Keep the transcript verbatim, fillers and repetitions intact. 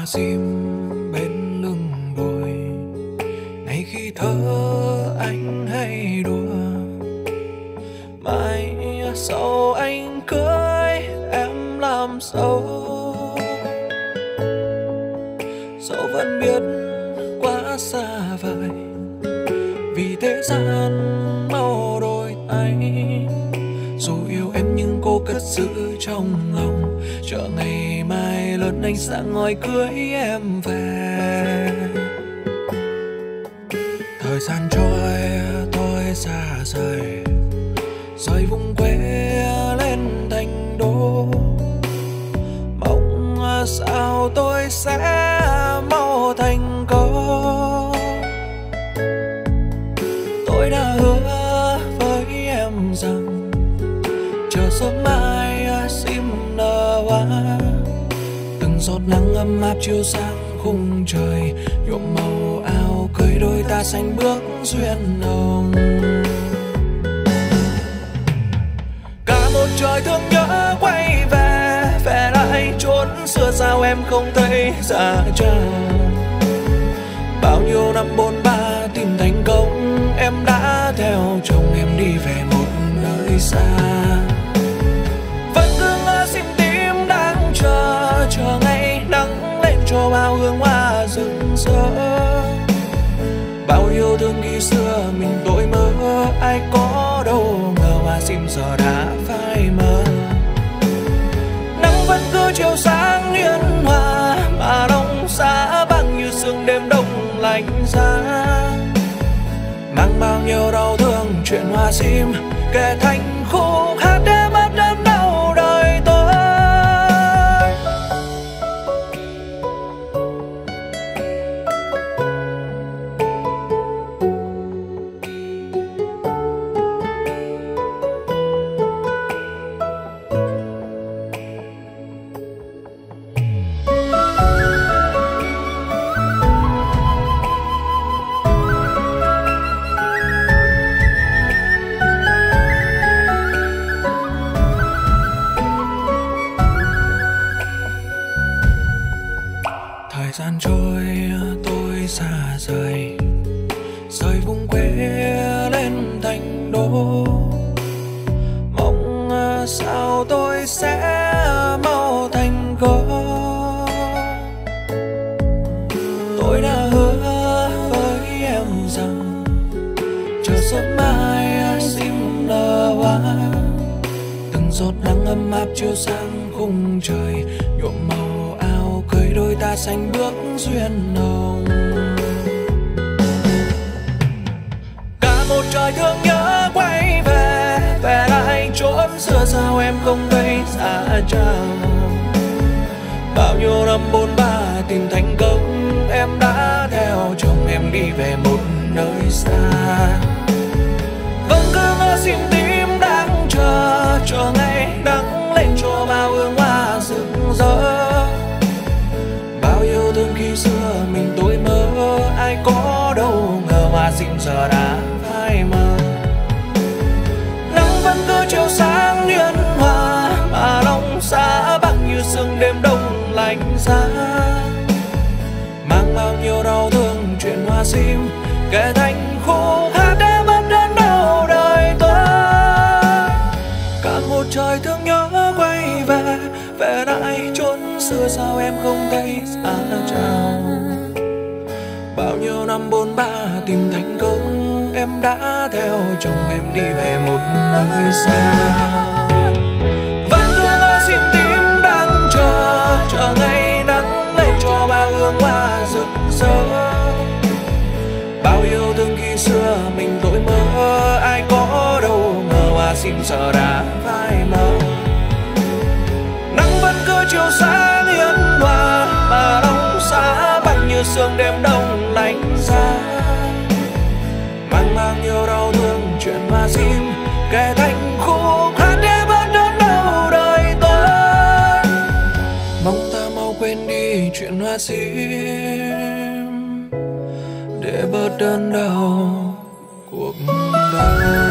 hoa sim bên lưng đồi. Ngày khi thơ anh hay đùa, mai sau anh cưới em làm dâu. Dẫu vẫn biết quá xa vời, vì thế gian mau đôi tay. Dù yêu em nhưng cô cất giữ trong lòng, chờ ngày mai lớn anh sang ngồi cưới em về. Thời gian trôi tôi xa rời, rời vùng quê lên thành đô. Mong sao tôi sẽ mau thành công. Tôi đã hứa với em rằng chờ sớm mai sim nở hoa. Từng giọt nắng ấm áp chiếu sáng khung trời, nhuộm màu áo cưới đôi ta xanh bước duyên nồng. Cả một trời thương nhớ quay về, về lại chốn xưa sao em không thấy ra chăng. Bao nhiêu năm bôn ba tìm thành công, em đã theo chồng em đi về một nơi xa. Vẫn cứ ngỡ sim tím đang chờ, chờ ngày nắng lên cho bao hương hoa rực rỡ. Bao yêu thương khi xưa mình tôi mơ, ai có đâu ngờ hoa sim giờ đã phai mờ. Nắng vẫn cứ chiếu sáng liên hoa, mà đông giá băng như sương đêm đông lạnh giá. Mang bao nhiêu đau thương chuyện hoa sim kể thành khúc hát để mất đớn đau đời tôi. Thời gian trôi tôi xa rời, rời vùng quê lên thành đô. Mong sao tôi sẽ mau thành công. Tôi đã hứa với em rằng chờ sớm mai sim nở hoa. Từng giọt nắng ấm áp chiếu sáng khung trời, nhuộm màu áo cưới đôi ta xanh bước duyên nồng. Cả một trời thương nhớ quay về, về lại chốn xưa sao em không thấy xa chăng. Bao nhiêu năm bôn ba tìm thành công, em đã theo chồng em đi về một nơi xa. Vẫn cứ ngỡ sim tím đang chờ, chờ ngày nắng lên cho bao hương hoa rực rỡ. Bao yêu thương khi xưa mình tôi mơ, ai có đâu ngờ hoa sim giờ đã phai mờ. Nắng vẫn cứ chiếu sáng liên hoa, mà lòng xa băng như sương đêm đông lạnh giá. Mang bao nhiêu đau thương chuyện hoa sim kể thành khúc hát để mất đớn đau đời tôi. Cả một trời thương nhớ quay về, về lại chốn xưa sao em không thấy xa chăng. Bao nhiêu năm bôn ba tìm thành công, em đã theo chồng em đi về một nơi xa. Vẫn cứ ngỡ sim tím đang chờ, chờ ngày nắng lên cho bao hương hoa rực rỡ. Bao yêu thương khi xưa mình tôi mơ, ai có đâu ngờ hoa sim giờ đã phai mờ. Nắng vẫn cứ chiếu sáng liên hoa, mà đông giá băng như sương đêm đông lạnh giá. Mang bao nhiêu đau thương chuyện hoa sim kể thành khúc hát để bớt đớn đau đời tôi. Mong ta mau quên đi chuyện hoa sim để bớt đớn đau cuộc đời.